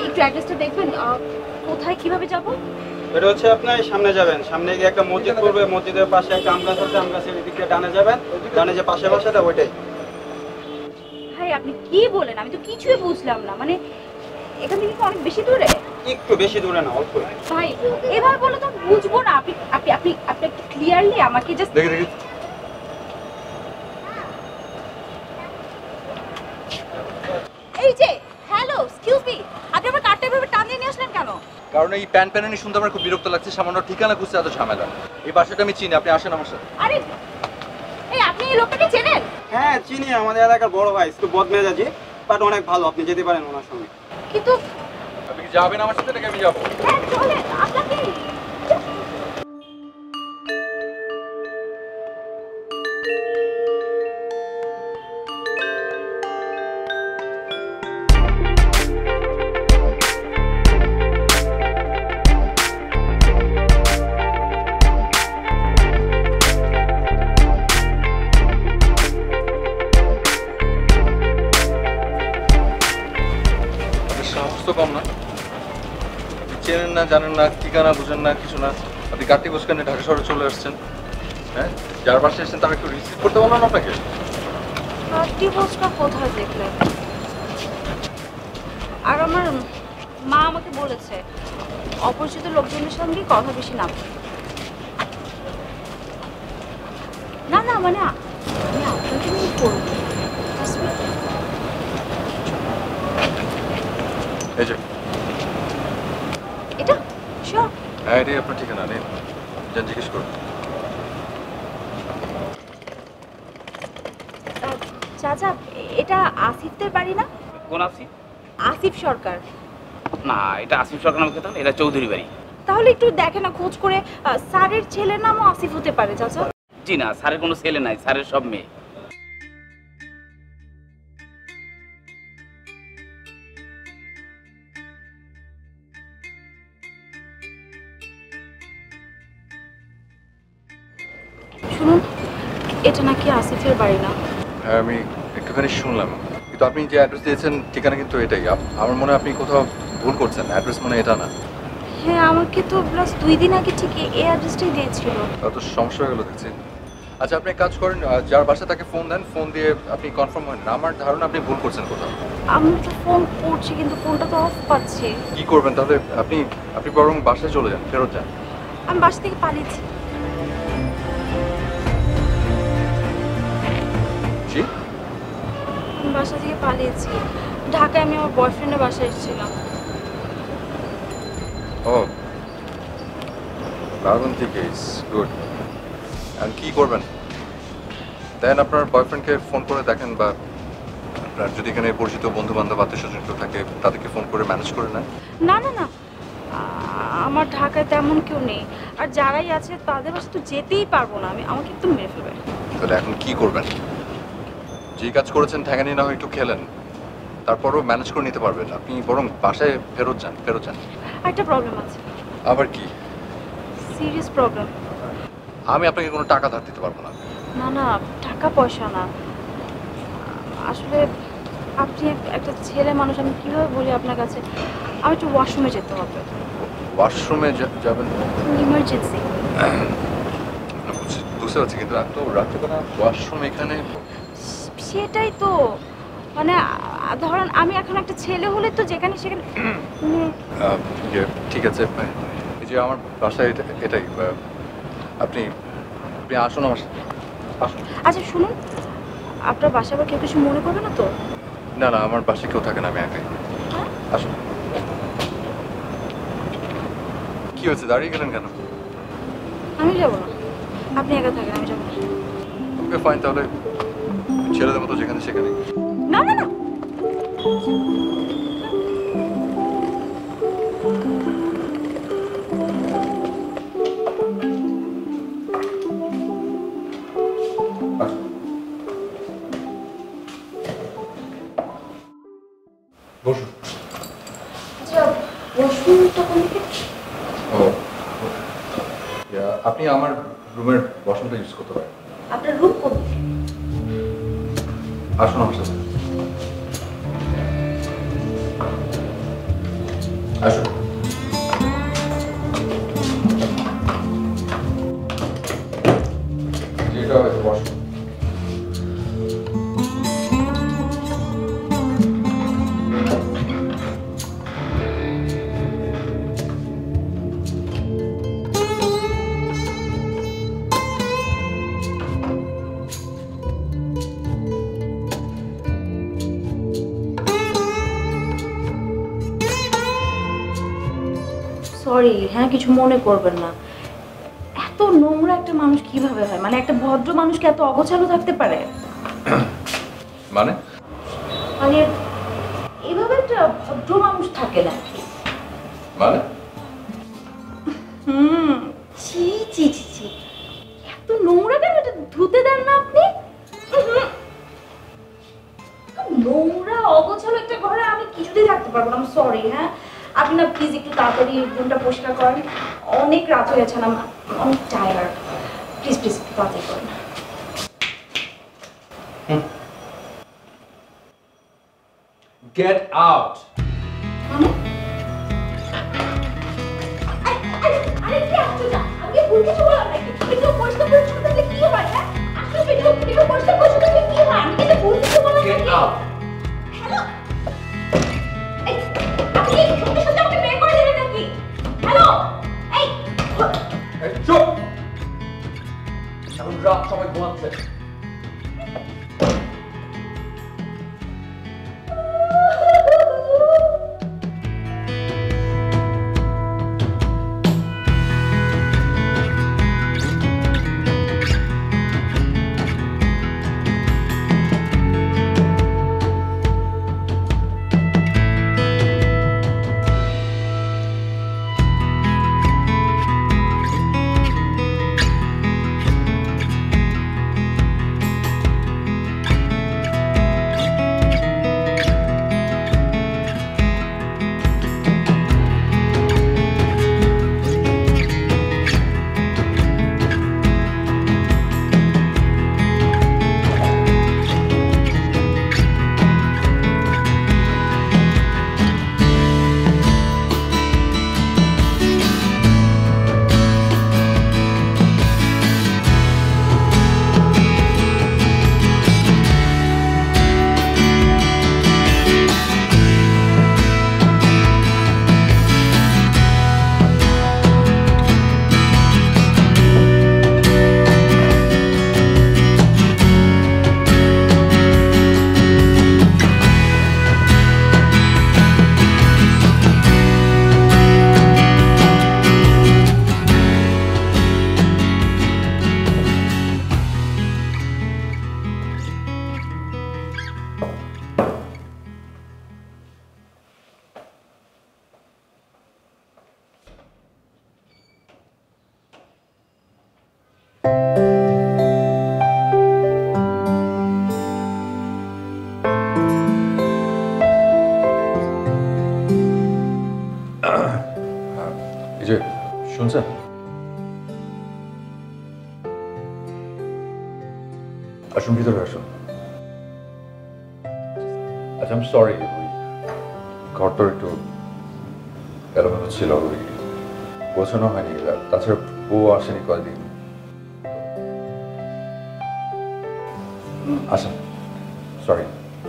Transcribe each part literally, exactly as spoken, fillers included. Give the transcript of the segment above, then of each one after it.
একটু অ্যাড্রেসটা দেখবেন কোথায় কিভাবে যাব? এটা হচ্ছে আপনি সামনে যাবেন, সামনে গিয়ে একটা মসজিদ পড়বে, মসজিদের পাশে একটা আম গাছ আছে, আম গাছের এদিকে ডানে যাবেন, ডানে যে পাশে বাসাটা ওইটাই। ভাই আপনি কি বলেন, আমি তো কিছুই বুঝলাম না। মানে এখান থেকে কি অনেক বেশি দূরে? একটু বেশি দূরে না, অল্প। ভাই এবার বলে তো বুঝবো না। আপনি আপনি আপনি আপনি একটু ক্লিয়ারলি আমাকে জাস্ট দেখি দেখি। এই যে হ্যালো এক্সকিউজ মি, আপনি আমার কার্ডটা এভাবে টানিয়ে নিয়ে আসলেন কেন? কারণ এই প্যান প্যানানি শুনতে আমার খুব বিরক্ত লাগছে। সামান্য ঠিকানা খুঁজতে এত ঝামেলা। এই বাসাটা আমি চিনি, আপনি আসেন আমার সাথে। আরে এই আপনি এই লোকটাকে চেনেন? হ্যাঁ চিনি, আমাদের এলাকার বড় ভাই, একটু বদমেজাজি বাট অনেক ভালো, আপনি যেতে পারেন ওনার সঙ্গে। কিন্তু আপনি কি যাবেন আমার সাথে নাকি আমি যাবো? হ্যাঁ চলেন, আপনাকে কম না, চেনেন না, জানেন না, ঠিকানা বুঝেন না, কিছু না, আপনি গাড়ি বসকানে ঢাকা শহরে চলে আসছেন। হ্যাঁ, যার বাসায় এসেছেন তার একটু রিসিভ করতে বললাম আপনাকে। গাড়ি বসকা কোথায় দেখলেন? আর আমার মা আমাকে বলেছে অপরিচিত লোকজনের সঙ্গে কথা বেশি না। না না মানে আমি আপনাকে নিয়ে করবো। এই যে এটা শিওর? হ্যাঁ এটাই আপনার ঠিকানা, নেই যান জিজ্ঞেস করুন। চাচা এটা আসিফদের বাড়ি না? কোন আসিফ? আসিফ সরকার। না, এটা আসিফ সরকার নামে কথা, এটা চৌধুরী বাড়ি। তাহলে একটু দেখে না, খোঁজ করে। স্যারের ছেলের নামও আসিফ হতে পারে চাচা। জি না, স্যারের কোনো ছেলে নাই, স্যারের সব মেয়ে। শুনুন, এটা নাকি আসিফের বাড়ি না। হ্যাঁ আমি একটুখানি শুনলাম, কিন্তু আপনি যে অ্যাড্রেস দিয়েছেন ঠিকানা কিন্তু এটাই। আমার মনে হয় আপনি কোথাও ভুল করছেন, অ্যাড্রেস মনে এটা না। হ্যাঁ আমাকে তো প্লাস দুই দিন আগে ঠিক এই অ্যাড্রেসটাই দিয়েছিল। তাহলে তো সমস্যা হয়ে গেলো দেখছি। আচ্ছা আপনি এক কাজ করেন, যার বাসা তাকে ফোন দেন, ফোন দিয়ে আপনি কনফার্ম হন না। আমার ধারণা আপনি ভুল করছেন কোথাও। আমি তো ফোন করছি কিন্তু ফোনটা তো অফ পাচ্ছি। কি করবেন তাহলে? আপনি আপনি বরং বাসায় চলে যান, ফেরত যান। আমি বাসা থেকে পালিয়েছি। জি? আমি বাসা থেকে পালিয়েছি। ঢাকায় আমি আমার বয়ফ্রেন্ডের বাসায় এসেছিলাম। ও দারুণ থেকে, গুড। আর কি করবেন দেন? আপনার বয়ফ্রেন্ডকে ফোন করে দেখেন, বা আপনার যদি এখানে পরিচিত বন্ধু বান্ধব আত্মীয় স্বজন কেউ থাকে তাদেরকে ফোন করে ম্যানেজ করে নেন। না না না, আমার ঢাকায় তেমন কেউ নেই। আর যারাই আছে তাদের বাসা তো যেতেই পারবো না আমি, আমাকে একদম মেরে ফেলবে। তাহলে এখন কি করবেন? যে কাজ করেছেন ঠ্যাঙানি না হয় একটু খেলেন, তারপরও ম্যানেজ করে নিতে পারবেন। আপনি বরং বাসায় ফেরত যান, ফেরত যান। একটা প্রবলেম আছে। আবার কি? Serious problem. আমি আপনাকে কোনো টাকা ধার দিতে পারবো না। না না, টাকা পয়সা না, আসলে আপনি একটা ছেলে মানুষ, আমি কিভাবে বলি আপনার কাছে। আমি একটু ওয়াশরুমে যেতে হবে। ওয়াশরুমে যাবেন? ইমার্জেন্সি। বুঝতে পারছি, কিন্তু এত রাত্রেবেলা ওয়াশরুম এখানে? সেটাই তো, মানে ধরেন আমি এখন একটা ছেলে হলে তো যেখানে সেখানে। ঠিক আছে, এই যে আমার বাসা এটা এটাই। আপনি আপনি আসুন আমার সাথে, আসুন। আচ্ছা শুনুন, আপনার বাসায় আবার কেউ কিছু মনে করবে না তো? না না, আমার বাসায় কেউ থাকে না, আমি একাই। আসুন। কি হয়েছে, দাঁড়িয়ে গেলেন কেন? আমি যাবো না, আপনি একা থাকেন, আমি যাবো না। ওকে ফাইন, তাহলে ছেলেদের মতো যেখানে সেখানে। না না না, বসুন। ও আপনি আমার রুমের ওয়াশরুমটা ইউজ করতে পারেন। আপনার রুম কোথায়? আসুন আমার সাথে। আসুন। যেটা হয়েছে বসুন। সরি, হ্যাঁ কিছু মনে করবেন না। এত নোংরা একটা মানুষ কিভাবে হয়? মানে একটা ভদ্র মানুষকে এত অগোছালো থাকতে পারে? মানে মানে এভাবে একটা ভদ্র মানুষ থাকে না। মানে হুম, ছি ছি ছি ছি, এত নোংরা কেন? এটা ধুতে দেন না আপনি? উহুম। নোংরা অগোছালো একটা ঘরে আমি কিছুতেই থাকতে পারবো না। সরি, হ্যাঁ আপনি না প্লিজ একটু তাড়াতাড়ি রুমটা পরিষ্কার করেন। অনেক রাত হয়ে গেছে না, অনেক টায়ার্ড। প্লিজ প্লিজ একটু তাড়াতাড়ি করেন। Get out! মানে আরে কি আশ্চর্য! আমি ভুল কিছু বললাম নাকি? একটু পরিষ্কার পরিচ্ছন্ন থাকলে কি হয়? হ্যাঁ আসলে একটু একটু পরিষ্কার পরিচ্ছন্ন থাকলে কি হয়? আমি কিন্তু ভুল কিছু বললাম Get নাকি? out! হ্যালো, এই আপনি সত্যি সত্যি আমাকে বের করে দিলেন নাকি? হ্যালো, এই Hey, চুপ! এখন রাত সবাই ঘুমাচ্ছে। এই যে শুনছেন, আসুন ভিতরে আসুন। আচ্ছা আমি সরি, ঘরটা একটু এলোমেলো ছিল, ওই গোছানো হয়নি। তাছাড়া বউ আসেনি কয়দিন। আসেন, সরি।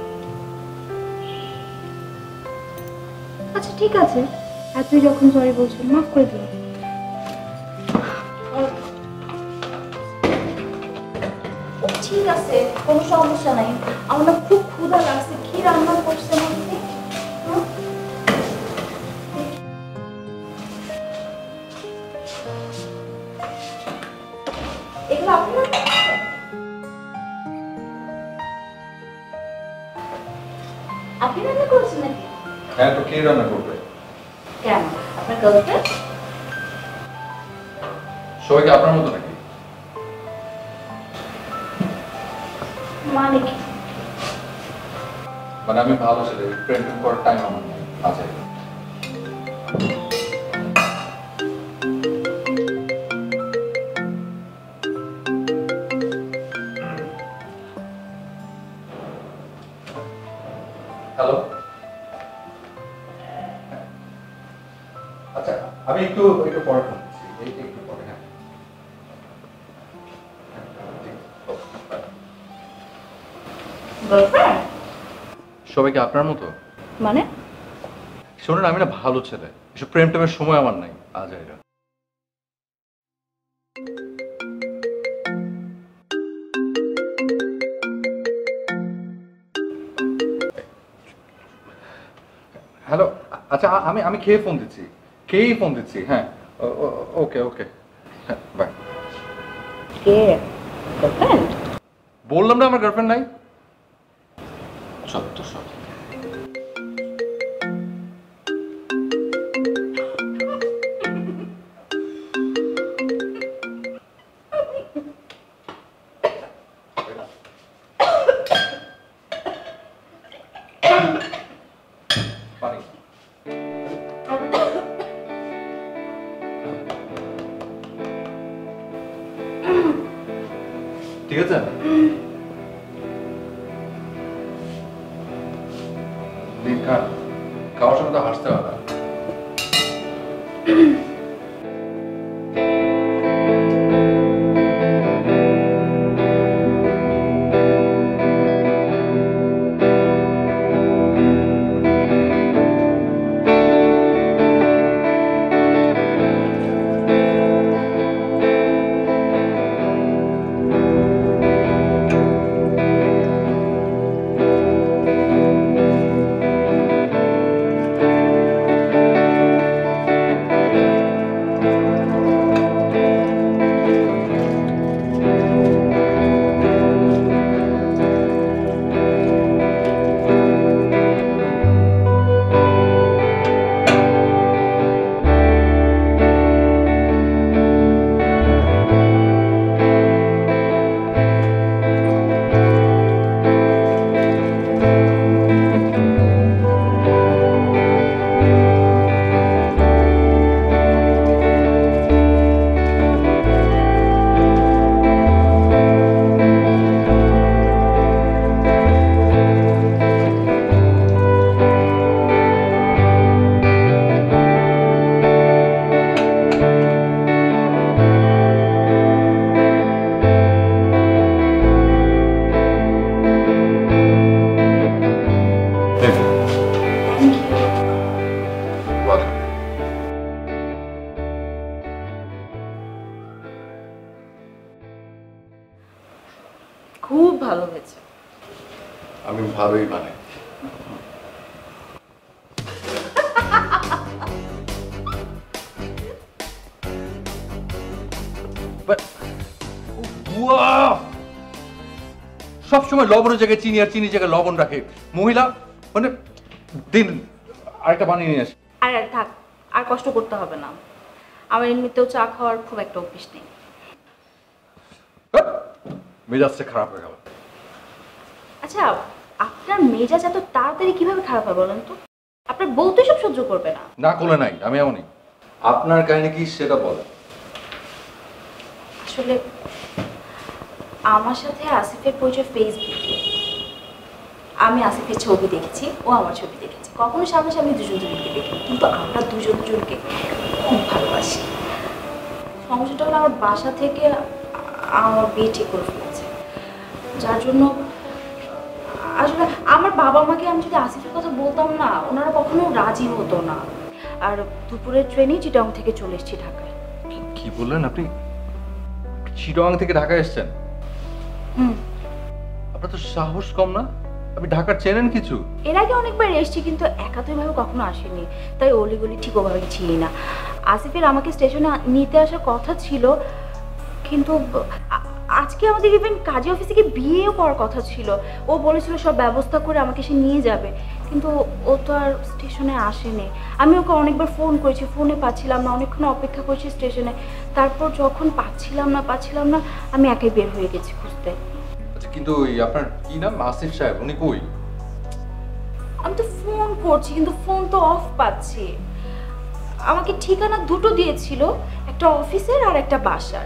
আচ্ছা ঠিক আছে, এতই যখন সরি বলছেন মাফ করে দিন। ঠিক আছে, কোনো সমস্যা নাই। আমার না খুব ক্ষুধা লাগছে। কি রান্না করছেন আপনি? হুম? এগুলো আপনি রান্না করছেন? আপনি রান্না করেছেন নাকি? হ্যাঁ, তো কে রান্না করবে? কেন, আপনার গার্লফ্রেন্ড? সবাইকে আপনার মতো নাকি? মানে কি? মানে আমি ভালো ছেলে, প্রেম টেম করার টাইম আমার নেই। আচ্ছা হ্যালো, একটু একটু পরে ফোন করছি, এই একটু পরে। হ্যাঁ গার্লফ্রেন্ড সবাইকে আপনার মতো? মানে? শোনেন, আমি না ভালো ছেলে, এসব প্রেম টেমের সময় আমার নাই। আজ এরা হ্যালো, আচ্ছা আমি আমি খেয়ে ফোন দিচ্ছি, খেয়েই ফোন দিচ্ছি। হ্যাঁ ওকে ওকে, হ্যাঁ বাই। K girlfriend? বললাম না আমার গার্লফ্রেন্ড নাই। সত্য সত্য। ঠিক আছে, দিন খান, খাওয়ার সময় তো হাসতে হবে না। খুব ভালো হয়েছে। আমি ভালোই মানে সবসময় লবণের জায়গায় চিনি আর চিনি জায়গায় লবণ রাখে মহিলা, মানে দিন আরেকটা বানিয়ে নিয়ে আসে। আর আর থাক, আর কষ্ট করতে হবে না, আমার এমনিতেও চা খাওয়ার খুব একটা অভ্যেস নেই। মেজাজটা খারাপ হয়ে গেল। আচ্ছা, আপনার মেজাজ এত তাড়াতাড়ি কিভাবে খারাপ হয় বলেন তো? আপনার বউ তো সব সহ্য করবে না। না করলে নাই, আমি এমনই। আপনার কাহিনী কি সেটা বলেন। আসলে আমার সাথে আসিফের পরিচয় ফেসবুকে। আমি আসিফের ছবি দেখেছি, ও আমার ছবি দেখেছি, কখনো সামনাসামনি দুজন দুজনকে দেখি, কিন্তু আমরা দুজন দুজনকে খুব ভালোবাসি। সমস্যাটা হলো আমার বাসা থেকে আমার বিয়ে ঠিক করে ফেলেছে, যার জন্য আসলে আমার বাবা মাকে আমি যদি আসিফের কথা বলতাম না, ওনারা কখনো রাজি হতো না। আর দুপুরের ট্রেনে চিটাং থেকে চলে এসেছি ঢাকায়। কি বললেন আপনি? চিটাং থেকে ঢাকায় এসেছেন? হুম। আপনার তো সাহস কম না, আপনি ঢাকার চেনেন কিছু? এর আগে অনেকবার এসেছি, কিন্তু একাতইভাবে কখনো আসেনি, তাই অলিগলি ঠিক ওভাবে চিনি না। আসিফের আমাকে স্টেশনে নিতে আসার কথা ছিল, কিন্তু আজকে আমাদের ইভেন কাজী অফিসে গিয়ে বিয়েও করার কথা ছিল। ও বলেছিল সব ব্যবস্থা করে আমাকে সে নিয়ে যাবে, কিন্তু ও তো আর স্টেশনে আসেনি। আমি ওকে অনেকবার ফোন করেছি, ফোনে পাচ্ছিলাম না, অনেকক্ষণ অপেক্ষা করছি স্টেশনে। তারপর যখন পাচ্ছিলাম না পাচ্ছিলাম না আমি একাই বের হয়ে গেছি খুঁজতে। আচ্ছা, কিন্তু ওই আপনার কি নাম, আসিফ সাহেব, উনি কই? আমি তো ফোন করছি কিন্তু ফোন তো অফ পাচ্ছি। আমাকে ঠিকানা দুটো দিয়েছিল, একটা অফিসের আর একটা বাসার।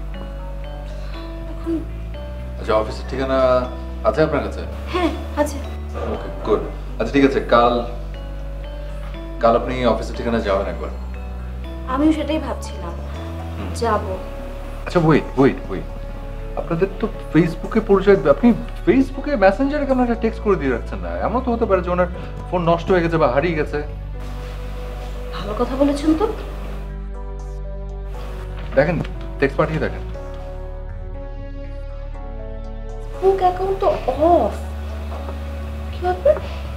এখন আচ্ছা, অফিসের ঠিকানা আছে আপনার কাছে? হ্যাঁ আছে। Okay good. আচ্ছা ঠিক আছে, কাল কাল আপনি অফিসের ঠিকানা যাবেন একবার। আমিও সেটাই ভাবছিলাম যাব। আচ্ছা ওয়েট ওয়েট ওয়েট আপনাদের তো ফেসবুকে পরিচয়, আপনি ফেসবুকে মেসেঞ্জারে কেন একটা টেক্সট করে দিয়ে রাখছেন না? এমন তো হতে পারে যে ওনার ফোন নষ্ট হয়ে গেছে বা হারিয়ে গেছে। ভালো কথা বলেছেন তো। দেখেন টেক্সট পাঠিয়ে দেখেন। ফেসবুক অ্যাকাউন্ট তো অফ, কি ব্যাপার?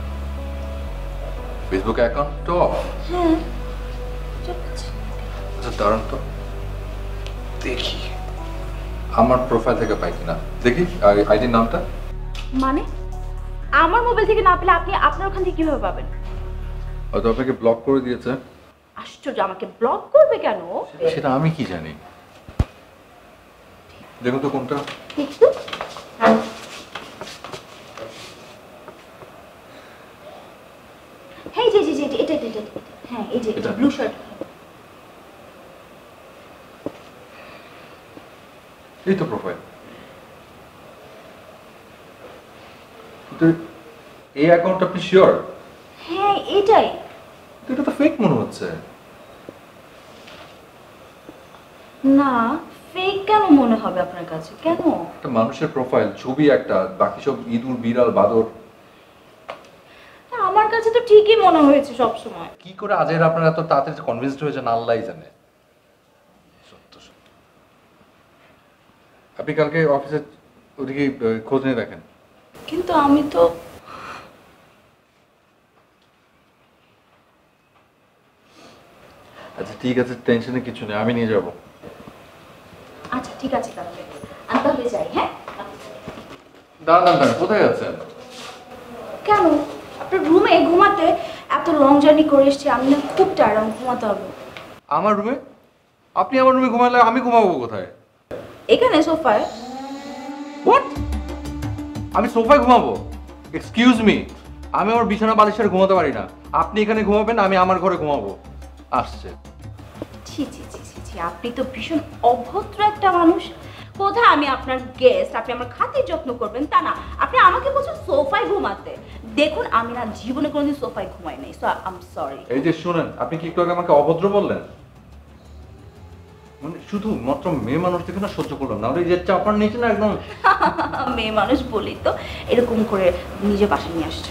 ফেসবুক অ্যাকাউন্ট তো অফ? হ্যাঁ যাচ্ছে। আচ্ছা দাঁড়ান তো দেখি আমার প্রোফাইল থেকে পাই কিনা, দেখি আইডির নামটা। মানে আমার মোবাইল থেকে না পেলে আপনি আপনার ওখান থেকে কিভাবে পাবেন? হয়তো আপনাকে ব্লক করে দিয়েছে। আশ্চর্য, আমাকে ব্লক করবে কেন? সেটা আমি কি জানি। দেখুন তো কোনটা। একটু হ্যাঁ জি জি জি এটা এটা এটা হ্যাঁ এই যে এটা ব্লু শার্ট। এই তো প্রোফাইল। কিন্তু এই অ্যাকাউন্ট আপনি শিওর? হ্যাঁ এটাই। এটা তো ফেক মনে হচ্ছে। না ফেক কেন মনে হবে আপনার কাছে? কেন? একটা মানুষের প্রোফাইল, ছবি একটা, বাকি সব ইঁদুর বিড়াল বাদর। আমার কাছে তো ঠিকই মনে হয়েছে সব সময়। কি করে আজের আপনারা এত তাড়াতাড়ি কনভিন্সড হয়েছেন আল্লাহই জানে। সত্য সত্য। আপনি কালকে অফিসে ওদিকে খোঁজ নিয়ে দেখেন। কিন্তু আমি তো আচ্ছা ঠিক আছে, টেনশনে কিছু নেই, আমি নিয়ে যাব। আচ্ছা ঠিক আছে তাহলে আমি তাহলে যাই। হ্যাঁ দাঁড়ান দাঁড়ান, কোথায় যাচ্ছেন? কেন? আপনার রুমে ঘুমাতে? এত লং জার্নি করে এসেছি আমি, না খুব টায়ার্ড, আমি ঘুমাতে হবে। আমার রুমে? আপনি আমার রুমে ঘুমালে আমি ঘুমাবো কোথায়? এখানে সোফায়। হোয়াট? আমি সোফায় ঘুমাবো? এক্সকিউজ মি, আমি আমার বিছানা বালিশের ঘুমাতে পারি না। আপনি এখানে ঘুমাবেন, আমি আমার ঘরে ঘুমাবো। আসছে। ছি ছি ছি ছি ছি, আপনি তো ভীষণ অভদ্র একটা মানুষ। কোথায় আমি আপনার গেস্ট, আপনি আমার খাতির যত্ন করবেন তা না, আপনি আমাকে বলছেন সোফায় ঘুমাতে। দেখুন আমি না জীবনে কোনোদিন সোফায় ঘুমাই নাই, সো আই এম সরি। এই যে শুনেন, আপনি কি একটু আগে আমাকে অভদ্র বললেন? মানে শুধু মাত্র মেয়ে মানুষ দেখে না সহ্য করলাম না, ওই যে চাপার নিচে না একদম। মেয়ে মানুষ বলি তো এরকম করে নিজে পাশে নিয়ে আসছে।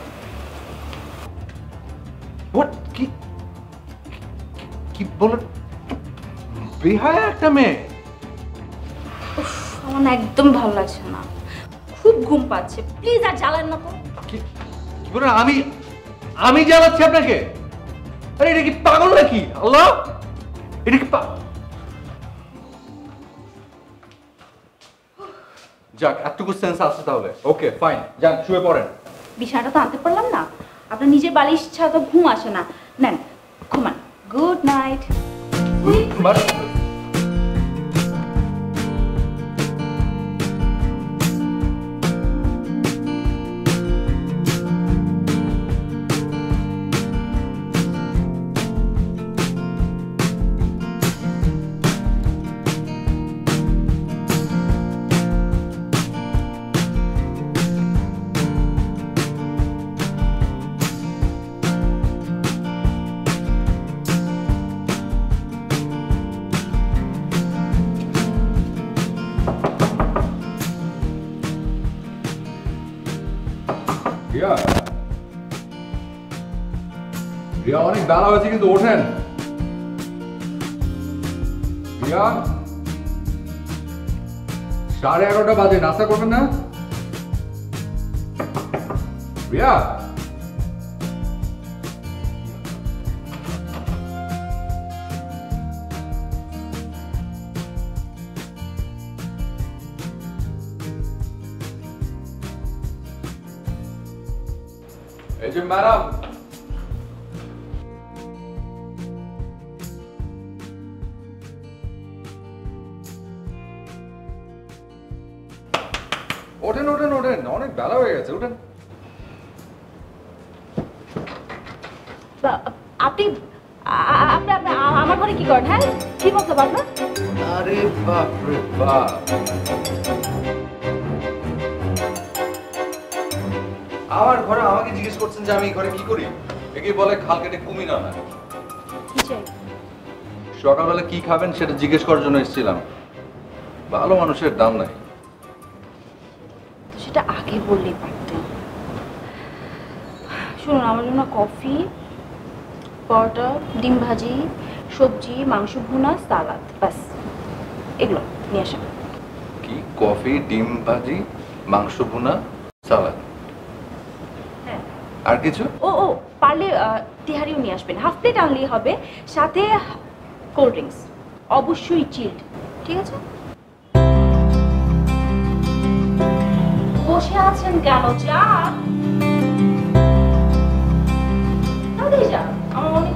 হোয়াট? কি কি বলেন? বেহায়া একটা মেয়ে। উফ, আমার না একদম ভালো লাগছে না, খুব ঘুম পাচ্ছে, প্লিজ আর জ্বালান না তো। কি কি বলেন? আমি আমি জ্বালাচ্ছি আপনাকে? আরে এটা কি পাগল নাকি? আল্লাহ, এটা কি পা যাক, এতটুকু সেন্স আছে তাহলে। ওকে ফাইন, যান শুয়ে পড়েন। বিছানাটা তো আনতে পারলাম না, আপনার নিজের বালিশ ছাড়া তো ঘুম আসে না। নেন ঘুমান, good night. But Riya, Riya অনেক বেলা হয়েছে কিন্তু ওঠেন। রিয়া, সাড়ে এগারোটা বাজে, নাস্তা করবেন না? রিয়া, এই যে ম্যাডাম, ওঠেন ওঠেন ওঠেন, অনেক বেলা হয়ে গেছে, ওঠেন। বা- আপনি আ- আ- আপনি আপনি আ- আমার ঘরে কি করেন? হ্যাঁ কি মতলব আপনার? আরে বাপ রে বাপ, আমার ঘরে আমাকে জিজ্ঞেস করছেন যে আমি এই ঘরে কি করি? একে বলে খাল কেটে কুমির আনা। কি চাই? সকালবেলা কি খাবেন সেটা জিজ্ঞেস করার জন্য এসেছিলাম। ভালো মানুষের দাম নাই। তো সেটা আগে বললেই পারতেন। শুনুন, আমার জন্য কফি, পরোটা, ডিম ভাজি, সবজি, মাংস ভুনা, সালাদ, ব্যাস এগুলো নিয়ে আসেন। কি? কফি, ডিম ভাজি, মাংস ভুনা, সালাদ, হ্যাঁ। আর কিছু? ও ও পারলে আহ, তিহারিও নিয়ে আসবেন, হাফ প্লেট আনলেই হবে, সাথে কোল্ড ড্রিঙ্কস, অবশ্যই চিল্ড, ঠিক আছে? বসে আছেন কেন? চা তাড়াতাড়ি যা, আমার অনেক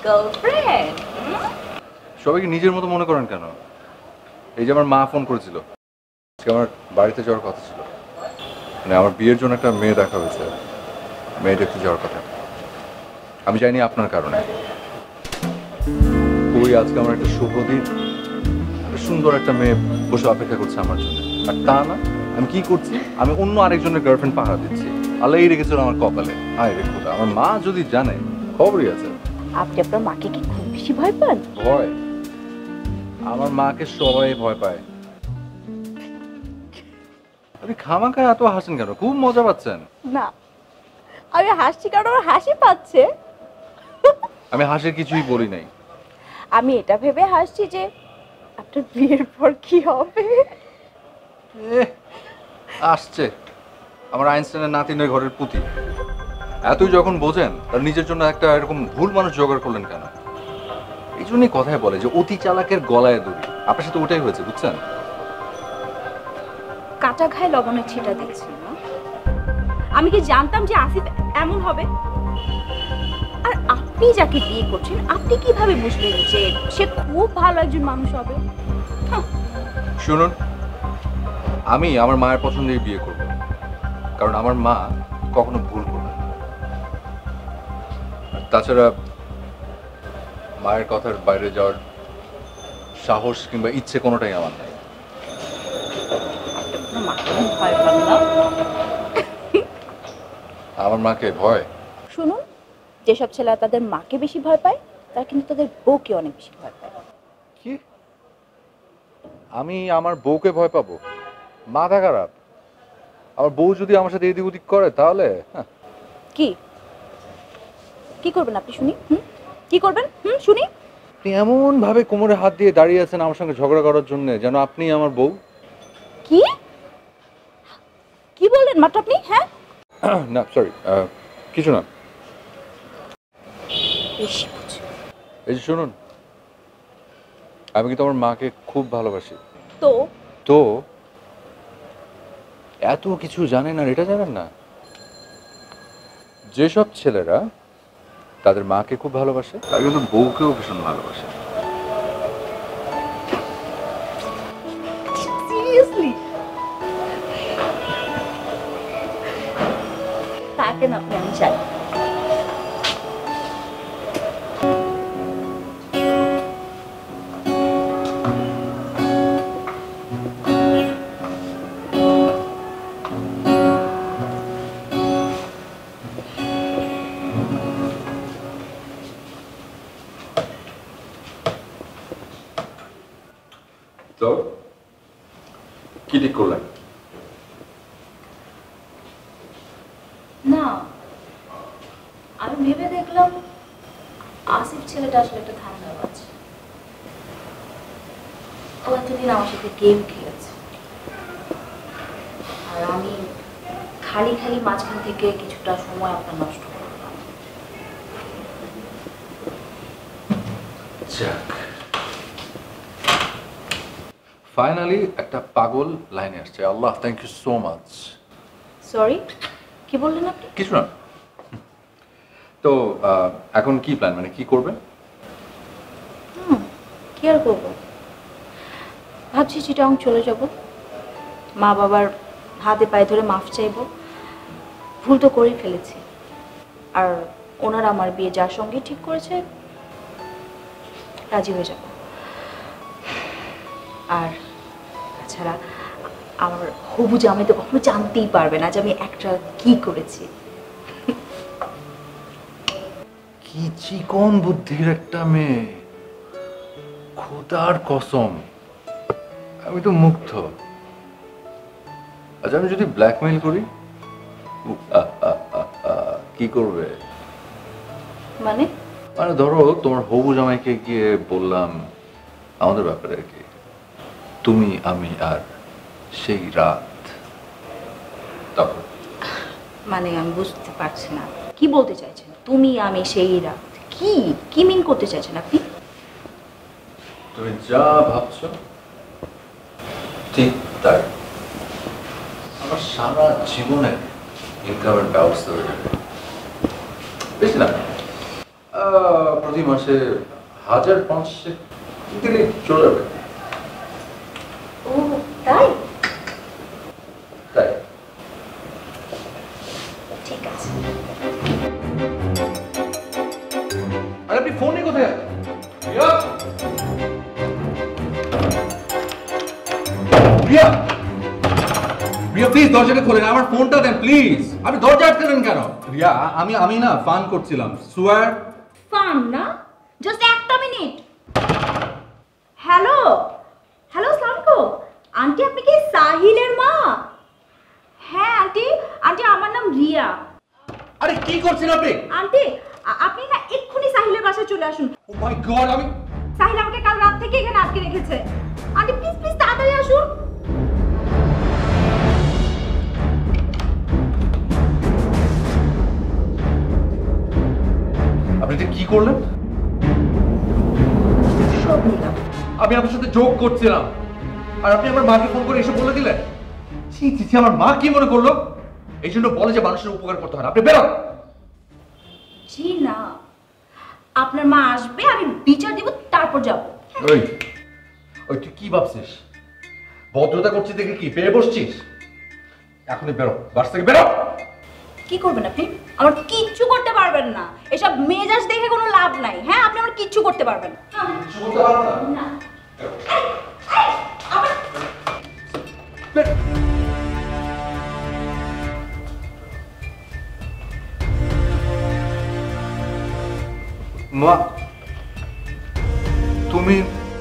গার্লফ্রেন্ড? সবাইকে নিজের মতো মনে করেন কেন? এই যে আমার মা ফোন করেছিল, আজকে আমার বাড়িতে যাওয়ার কথা ছিল, মানে আমার বিয়ের জন্য একটা মেয়ে দেখা হয়েছে, মেয়ে দেখতে যাওয়ার কথা। আমি যাইনি আপনার কারণে। ওই আজকে আমার একটা শুভ দিন, সুন্দর একটা মেয়ে বসে অপেক্ষা করছে আমার জন্য, আর তা না আমি কি করছি, আমি অন্য আরেকজনের গার্লফ্রেন্ড পাহারা দিচ্ছি। আল্লাহই রেখেছিল আমার কপালে। আয় রে খোদা, আমার মা যদি জানে খবরই আছে। আপনি আপনার মাকে কি খুব বেশি ভয় পান? ভয়? আমার মাকে সবাই ভয় পায়। আপনি খামাখা এত হাসেন কেন? খুব মজা পাচ্ছেন? না, আমি হাসছি কারণ আমার হাসি পাচ্ছে। আমি হাসির কিছুই বলি নাই। আমি এটা ভেবে হাসছি যে আপনার বিয়ের পর কি হবে। এহ, আসছে আমার আইনস্টাইনের নাতি নয় ঘরের পুঁতি। এতই যখন বোঝেন তার নিজের জন্য একটা এরকম ভুল মানুষ জোগাড় করলেন কেন? এই জন্যই কথায় বলে যে অতি চালাকের গলায় দড়ি। আপনার সাথে ওটাই হয়েছে, বুঝছেন? কাটা ঘায়ে লবণের ছিটা দিচ্ছি না। আমি কি জানতাম যে আসিফ এমন হবে? আর আপনি যাকে বিয়ে করছেন, আপনি কিভাবে বুঝলেন যে সে খুব ভালো একজন মানুষ হবে? শুনুন, আমি আমার মায়ের পছন্দেই বিয়ে করব, কারণ আমার মা কখনো ভুল করবে না। তাছাড়া মায়ের কথার বাইরে যাওয়ার সাহস কিংবা ইচ্ছে কোনোটাই আমার নাই। ভয় পান না? আমার মাকে ভয়? শুনুন, যেসব ছেলেরা তাদের মাকে বেশি ভয় পায়, তারা কিন্তু তাদের বউকে অনেক বেশি ভয় পায়। কি? আমি আমার বউকে ভয় পাবো? মাথা খারাপ? আমার বউ যদি আমার সাথে এদিক ওদিক করে তাহলে? হ্যাঁ। কি কি করবেন আপনি শুনি? হুম কি করবেন? হুম শুনি। আপনি এমন ভাবে কোমরে হাত দিয়ে দাঁড়িয়ে আছেন আমার সঙ্গে ঝগড়া করার জন্য, যেন আপনি আমার বউ। কি কি বললেন মাত্র আপনি? হ্যাঁ, না সরি, কিছু না। বেশি বুঝি। এই যে শুনুন, আমি কিন্তু আমার মাকে খুব ভালোবাসি। তো তো এত কিছু জানেন আর এটা জানেন না? যেসব ছেলেরা তাদের মাকে খুব ভালোবাসে তারা কিন্তু বউকেও ভীষণ ভালোবাসে। সিরিয়াসলি তাকে না আপনি? আমি চাই তো কি ঠিক করলেন? না, আমি ভেবে দেখলাম আসিফ ছেলেটা আসলে একটা ধান্দাবাজ। ও এতদিন আমার সাথে গেম খেলেছে, আর আমি খালি খালি মাঝখান থেকে কিছুটা সময় আপনার নষ্ট করলাম। যাক, ফাইনালি একটা পাগল লাইনে আসছে। আল্লাহ, thank you so much. Sorry, কি বললেন আপনি? কিছু না। তো আহ, এখন কি প্ল্যান, মানে কি করবেন? হুম কি আর করবো, ভাবছি চিটাং চলে যাব, মা বাবার হাতে পায়ে ধরে মাফ চাইবো। ভুল তো করেই ফেলেছি, আর ওনারা আমার বিয়ে যার সঙ্গে ঠিক করেছে রাজি হয়ে যাব। আর তাছাড়া আমার হবু জামাই তো কখনো জানতেই পারবে না যে আমি একটা কি করেছি। কি চিকন বুদ্ধির একটা মেয়ে, খোদার কসম, আমি তো মুগ্ধ। আচ্ছা, আমি যদি ব্ল্যাকমেইল করি আহ, আহ, আহ, আহ, কি করবে? মানে মানে ধরো তোমার হবু জামাইকে গিয়ে বললাম আমাদের ব্যাপারে আর কি, তুমি আমি আর সেই রাত, তখন মানে আমি বুঝতে পারছি না কি বলতে চাইছেন। তুমি আমি সেই রাত, কি কি মিন করতে চাইছেন আপনি? তুমি যা ভাবছো ঠিক তাই। আমার সারা জীবনে ইনকামের ব্যবস্থা হয়ে যাবে। বেশি না, আহ, প্রতি মাসে হাজার পাঁচশো দিলে চলে যাবে। ও তাই? তাই ঠিক আছে। আরে আপনি ফোন নিয়ে কোথায়? রিয়া রিয়া রিয়া প্লিজ দরজাটা খোলেন, আমার ফোনটা দেন প্লিজ। আপনি দরজা আটকালেন কেন? রিয়া আমি আমি না ফান করছিলাম। সুয়ার ফান না, জাস্ট একটা মিনিট। হ্যালো হ্যালো, আসসালামু আলাইকুম আন্টি, আপনি কি সাহিলের মা? হ্যাঁ আন্টি, আন্টি আমার নাম রিয়া। আরে কি করছেন আপনি? আন্টি আ- আপনি না এক্ষুনি সাহিলের বাসায় চলে আসুন। ও মাই গড, আমি সাহিল আমাকে কাল রাত থেকে এখানে আটকে রেখেছে। আন্টি প্লিজ প্লিজ তাড়াতাড়ি আসুন। আপনি এটা কি করলেন? সব নিলাম। আমি আপনার সাথে জোক করছিলাম আর আপনি আমার মাকে ফোন করে এসে বলে দিলেন। ছি ছি ছি, আমার মা কি মনে করলো? এই জন্য বলে যে মানুষের উপকার করতে হয় না। আপনি বেরোন। জি না, আপনার মা আসবে, আমি বিচার দিব, তারপর যাব। ওই ওই তুই কি ভাবছিস? ভদ্রতা করছিস দেখে কি পেয়ে বসছিস? এখনই বেরো, বাস থেকে বেরো। কি করবেন আপনি? আমার কিচ্ছু করতে পারবেন না। এসব মেজাজ দেখে কোনো লাভ নাই। হ্যাঁ, আপনি আমার কিচ্ছু করতে পারবেন না। কিছু বলতে পারবো না। না। এই, এই, আমার বের- মা তুমি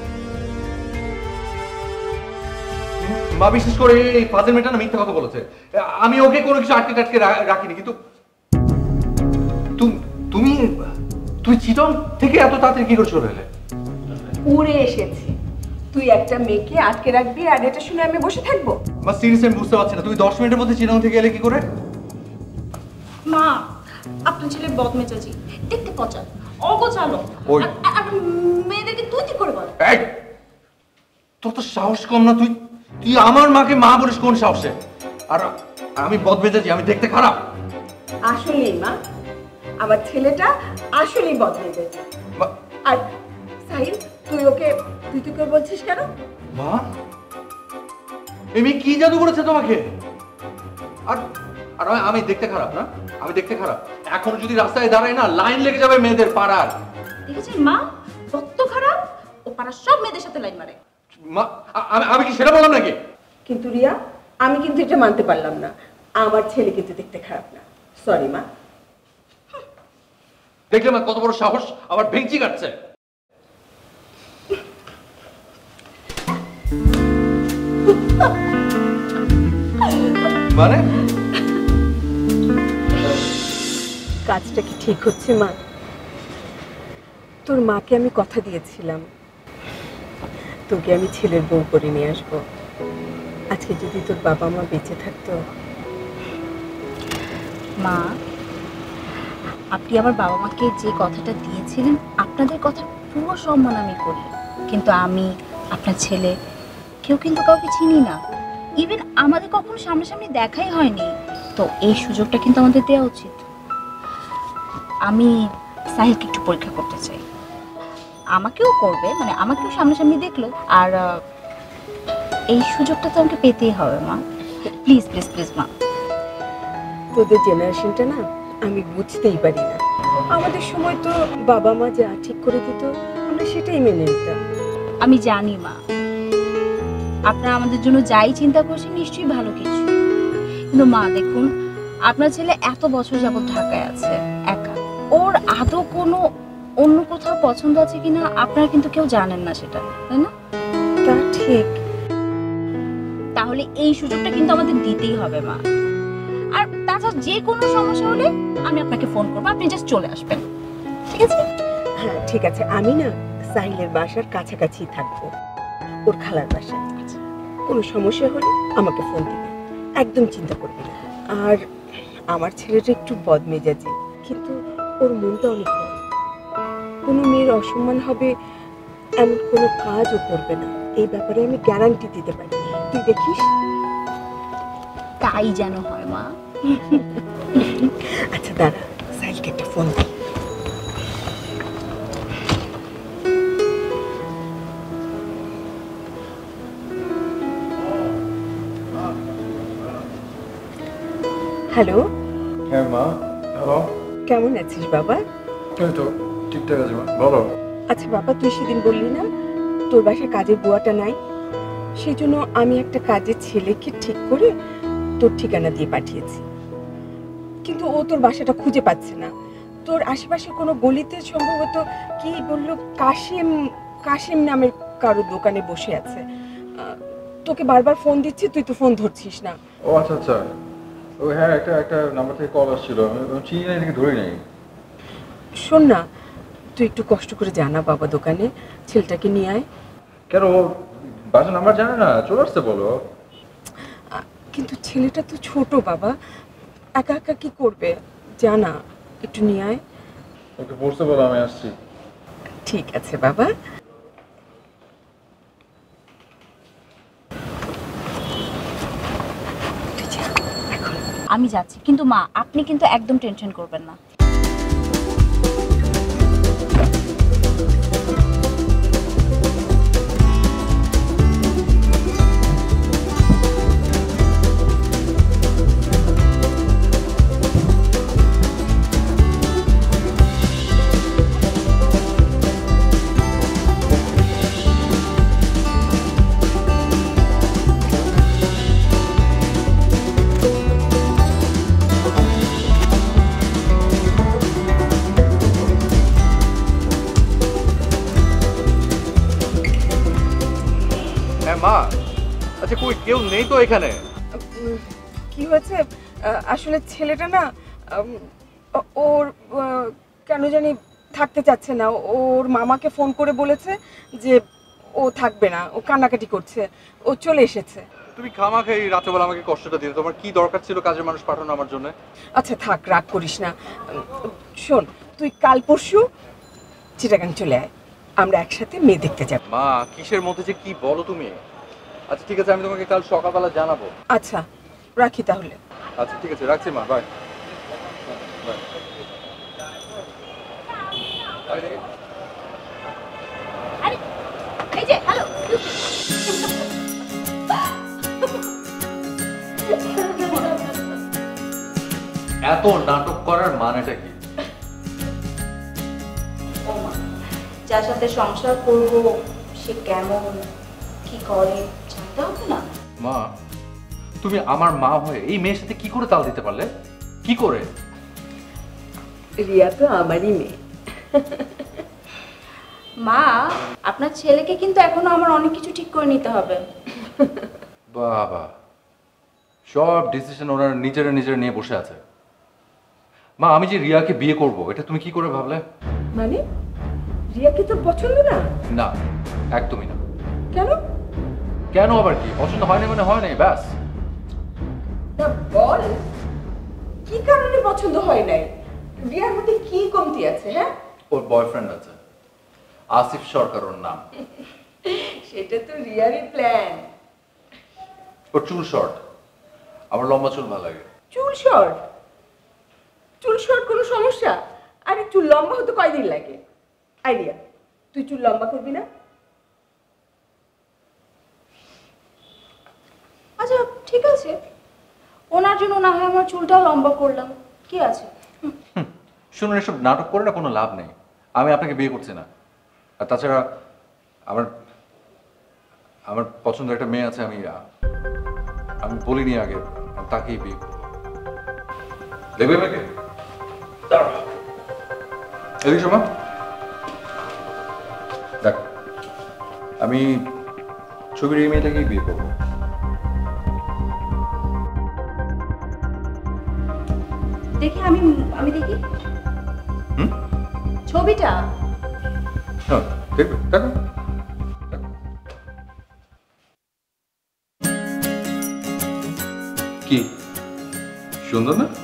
মা বিশেষ করে এই ফাজিল মেয়েটা না মিথ্যা কথা বলেছে। আমি ওকে কোনো কিছু আটকে টাটকে রা- রাখিনি, কিন্তু তুম- তুমি তুই চিটং থেকে এত তাড়াতাড়ি কি করে চলে এলে? উড়ে এসেছি। তুই একটা মেয়েকে আটকে রাখবি আর এটা শুনে আমি বসে থাকবো? মা সিরিয়াসলি আমি বুঝতে পারছি না, তুমি দশ মিনিটের মধ্যে চিটং থেকে এলে কি করে? মা, আপনার ছেলে বদমেজাজি, দেখতে পচা, অগোছালো। ওই। আর- আর- আর মেয়েদেরকে তুই তুই করে বল। এই তোর তো সাহস কম না? তুই তুই আমার মাকে মা বলিস কোন সাহসে? আর আর আমি বদমেজাজি, আমি দেখতে খারাপ? আসলেই মা, আমার ছেলেটা আসলেই বদলে গেছে। মা- আর সাহিল, তুই ওকে তুই তুই করে বলছিস কেন? মা এই মেয়ে কি জাদু করেছে তোমাকে? আর আর আমি- আমি দেখতে খারাপ না? আমি দেখতে খারাপ? এখন যদি রাস্তায় দাঁড়াই না, লাইন লেগে যাবে মেয়েদের পাড়ার। দেখেছেন মা, কত খারাপ। ও পাড়ার সব মেয়েদের সাথে লাইন মারে। মা আ- আমি আমি কি সেটা বললাম নাকি? কিন্তু রিয়া, আমি কিন্তু এটা মানতে পারলাম না। আমার ছেলে কিন্তু দেখতে খারাপ না। সরি মা। দেখলে মা কত বড় সাহস, আবার ভেঙচি কাটছে। মানে কাজটা কি ঠিক হচ্ছে মা? তোর মাকে আমি কথা দিয়েছিলাম তোকে আমি ছেলের বউ করে নিয়ে আসবো। আজকে যদি তোর বাবা মা বেঁচে থাকতো। মা, আপনি আমার বাবা মাকে যে কথাটা দিয়েছিলেন, আপনাদের কথা পুরো সম্মান আমি করি, কিন্তু আমি আপনার ছেলে কেউ কিন্তু কাউকে চিনি না। ইভেন আমাদের কখনো সামনাসামনি দেখাই হয়নি। তো এই সুযোগটা কিন্তু আমাদের দেওয়া উচিত। আমি সাহিলকে একটু পরীক্ষা করতে চাই। আমাকেও করবে, মানে আমাকেও সামনাসামনি দেখলো। আর আহ, এই সুযোগটা তো আমাকে পেতেই হবে মা। প্লিজ প্লিজ প্লিজ মা। তোদের জেনারেশনটা না আমি বুঝতেই পারি না। আমাদের সময় তো বাবা মা যা ঠিক করে দিত আমরা সেটাই মেনে নিতাম। আমি জানি মা, আপনারা আমাদের জন্য যাই চিন্তা করছেন নিশ্চয়ই ভালো কিছু। কিন্তু মা দেখুন, আপনার ছেলে এত বছর যাবত ঢাকায় আছে একা। ওর আদৌ কোনো অন্য কোথাও পছন্দ আছে কিনা আপনারা কিন্তু কেউ জানেন না সেটা, তাই না? তা ঠিক। তাহলে এই সুযোগটা কিন্তু আমাদের দিতেই হবে মা। আর তাছাড়া যে কোনো সমস্যা হলে আমি আপনাকে ফোন করবো, আপনি জাস্ট চলে আসবেন, ঠিক আছে? হ্যাঁ ঠিক আছে, আমি না সাহিলের বাসার কাছাকাছি থাকবো, ওর খালার বাসা। কোনো সমস্যা হলে আমাকে ফোন দিবে, একদম চিন্তা করবি না। আর আমার ছেলেটা একটু বদমেজাজি, কিন্তু ওর মনটা অনেক বড়। কোনো মেয়ের অসম্মান হবে এমন কোনো কাজও করবে না, এই ব্যাপারে আমি গ্যারান্টি দিতে পারি। তুই দেখিস। তাই যেন হয় মা। আচ্ছা দাঁড়া, সাহিলকে একটা ফোন দিই। হ্যালো, হ্যাঁ মা, হ্যালো। কেমন আছিস বাবা? এই তো ঠিকঠাক আছে মা, বলো। আচ্ছা বাবা, তুই সেদিন বললি না তোর বাসায় কাজের বুয়াটা নাই, সেই জন্য আমি একটা কাজের ছেলেকে ঠিক করে তোর ঠিকানা দিয়ে পাঠিয়েছি, কিন্তু ও তোর বাসাটা খুঁজে পাচ্ছে না। তোর আশেপাশে কোনো গলিতে সম্ভবত কি বললো কাশিম কাশিম নামের কারো দোকানে বসে আছে। আহ, তোকে বারবার ফোন দিচ্ছি, তুই তো ফোন ধরছিস না। ও আচ্ছা আচ্ছা, ও হ্যাঁ, একটা একটা নাম্বার থেকে কল আসছিল, আমি চিনি না, এটাকে ধরি নাই। শোন না, তুই একটু কষ্ট করে জানা বাবা দোকানে, ছেলেটাকে নিয়ে আয়। কেন, ও বাসার নাম্বার জানে না? চলে আসতে বলো। আহ, কিন্তু ছেলেটা তো ছোট বাবা, একা একা কি করবে, জানা, একটু নিয়ে আয়। ওকে পড়তে বলো, আমি আসছি। ঠিক আছে বাবা। আমি যাচ্ছি, কিন্তু মা আপনি কিন্তু একদম টেনশন করবেন না। মা, আচ্ছা কই কেউ নেই তো এখানে? উম, কি হয়েছে আহ, আসলে ছেলেটা না উম, ও- ওর আহ, কেন জানি থাকতে চাচ্ছে না। ওর মামাকে ফোন করে বলেছে যে ও থাকবে না, ও কান্নাকাটি করছে, ও চলে এসেছে। তুমি খামাখা এই রাতেবেলা আমাকে কষ্টটা দিতে, তোমার কি দরকার ছিল কাজের মানুষ পাঠানো আমার জন্য? আচ্ছা থাক, রাগ করিস না। উম, শোন, তুই কাল পরশু চিটাগাং চলে আয়, আমরা একসাথে মেয়ে দেখতে যাব। মা, কিসের মধ্যে যে কি বলো তুমি? আচ্ছা ঠিক আছে, আমি তোমাকে কাল সকালবেলা জানাবো। আচ্ছা রাখি তাহলে। আচ্ছা ঠিক আছে, রাখছি মা, বাই। আরে এই যে হ্যালো, এত নাটক করার মানেটা কি? যার সাথে সংসার করব সে কেমন কি করে জানতে হবে না? মা, তুমি আমার মা হয়ে এই মেয়ের সাথে কি করে তাল দিতে পারলে? কি করে? রিয়া তো আমারই মেয়ে। মা, আপনার ছেলেকে কিন্তু এখনো আমার অনেক কিছু ঠিক করে নিতে হবে। বাবা, সব ডিসিশন ওনারা নিজেরা নিজেরা নিয়ে বসে আছে। মা, আমি যে রিয়াকে বিয়ে করব এটা তুমি কি করে ভাবলে? মানে রিয়া কি তোর পছন্দ না? না, একদমই না। কেন? কেন আবার কি? পছন্দ হয় না মানে হয় নাই, ব্যাস। না বল, কি কারণে পছন্দ হয় নাই? রিয়ার মধ্যে কি কমতি আছে? হ্যাঁ, ওর বয়ফ্রেন্ড আছে, আসিফ সরকার ওর নাম। সেটা তো রিয়ারই প্ল্যান। ওর চুল শর্ট, আমার লম্বা চুল ভালো লাগে। চুল শর্ট? চুল শর্ট কোনো সমস্যা? আরে চুল লম্বা হতে কয়দিন লাগে? আইডিয়া, তুই চুল লম্বা করবি না? আচ্ছা ঠিক আছে, ওনার জন্য না হয় আমার চুলটাও লম্বা করলাম, কি আছে? শুনুন, এসব নাটক করে না কোনো লাভ নেই। আমি আপনাকে বিয়ে করছি না। আর তাছাড়া আমার আমার পছন্দের একটা মেয়ে আছে, আমি আমি বলিনি আগে, আমি তাকেই বিয়ে করবো। দেখবে মেয়েকে? এদিকে শোনো, দেখ, আমি ছবির এই মেয়েটাকেই বিয়ে করবো। দেখি, আমি আমি দেখি হুম? ছবিটা। হ্যাঁ, দেখবে, দেখো। কি সুন্দর না?